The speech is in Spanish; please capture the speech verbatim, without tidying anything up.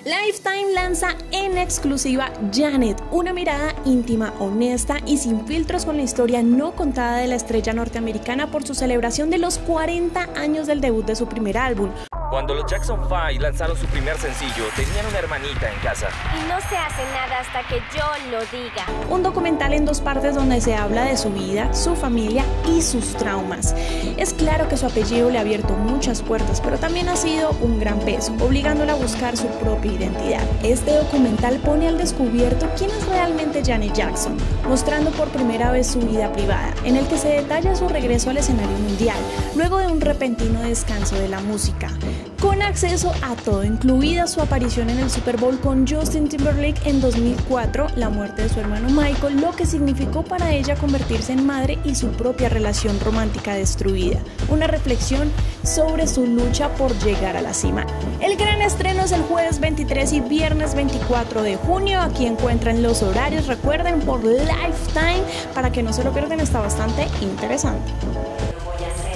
Lifetime lanza en exclusiva Janet, una mirada íntima, honesta y sin filtros con la historia no contada de la estrella norteamericana por su celebración de los cuarenta años del debut de su primer álbum. Cuando los Jackson Five lanzaron su primer sencillo, tenían una hermanita en casa. Y no se hace nada hasta que yo lo diga. Un documental en dos partes donde se habla de su vida, su familia y sus traumas. Es claro que su apellido le ha abierto muchas puertas, pero también ha sido un gran peso, obligándola a buscar su propia identidad. Este documental pone al descubierto quién es realmente Janet Jackson, mostrando por primera vez su vida privada, en el que se detalla su regreso al escenario mundial, luego de un repentino descanso de la música. Con acceso a todo, incluida su aparición en el Super Bowl con Justin Timberlake en dos mil cuatro, la muerte de su hermano Michael, lo que significó para ella convertirse en madre y su propia relación romántica destruida. Una reflexión sobre su lucha por llegar a la cima. El gran estreno es el jueves veintitrés y viernes veinticuatro de junio. Aquí encuentran los horarios, recuerden, por Lifetime, para que no se lo pierdan, está bastante interesante.